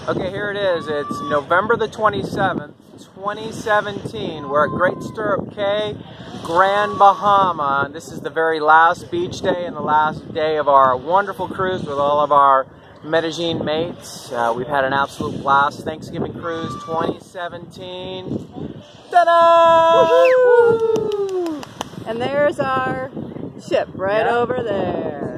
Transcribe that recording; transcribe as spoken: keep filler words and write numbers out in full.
Okay, here it is. It's November the twenty-seventh, twenty seventeen. We're at Great Stirrup Cay, Grand Bahama. This is the very last beach day and the last day of our wonderful cruise with all of our Medellin mates. Uh, we've had an absolute blast. Thanksgiving Cruise twenty seventeen. Ta-da! And there's our ship right yeah. over there.